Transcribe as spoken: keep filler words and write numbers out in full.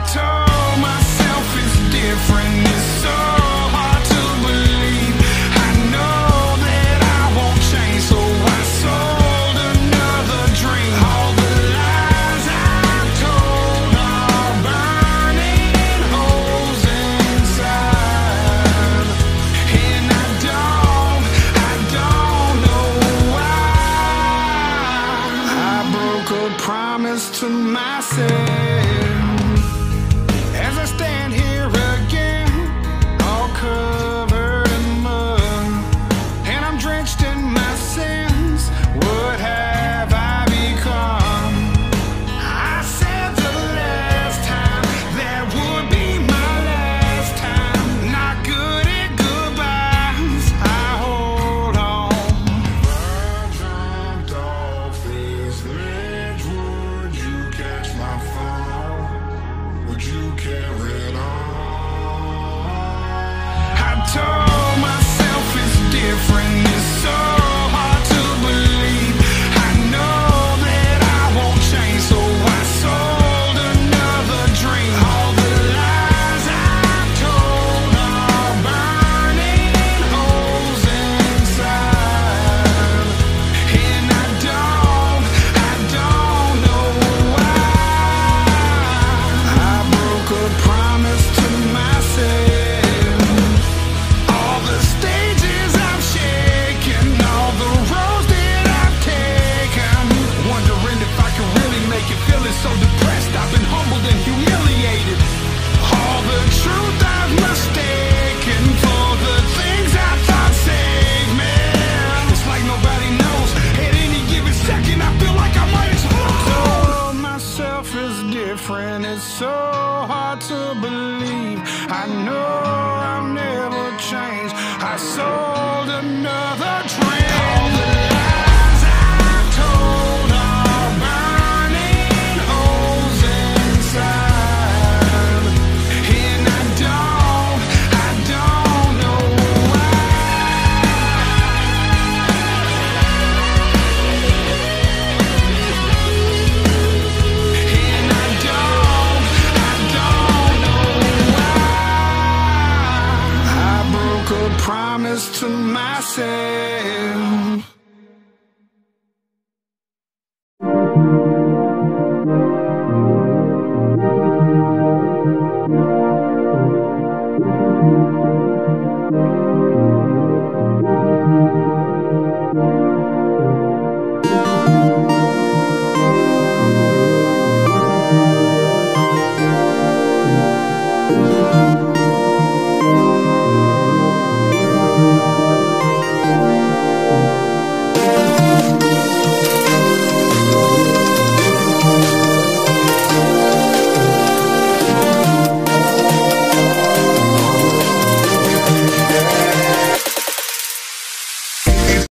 told myself it's different, it's so hard to believe. I know that I won't change, so I sold another dream. All the lies I've told are burning holes inside, and I don't, I don't know why. I broke a promise to myself. As I stand here again, all covered in mud, and I'm drenched in my sins, what have I become? I said the last time that would be my last time. Not good at goodbyes, I hold on. If I jumped off this ledge, would you catch my fall? Would you carry on? I told myself it's different, it's so hard to believe. I know that I won't change, so I sold another dream. All the lies I've told are burning holes inside, and I don't, I don't know why. I broke a promise to myself. All the stages I've shaken, all the roads that I've taken, wondering if I can really make it, feeling so depressed. I've been humbled and humiliated. All the truth I've mistaken for the things I thought saved me. It's like nobody knows. At any given second, I feel like I might explode. Told myself it's different, it's so hard to believe. I know I'll never change. I sold another dream. All the lies I've told are burning holes inside, and I don't, I don't know why. And I don't, I don't know why. I broke a promise to myself.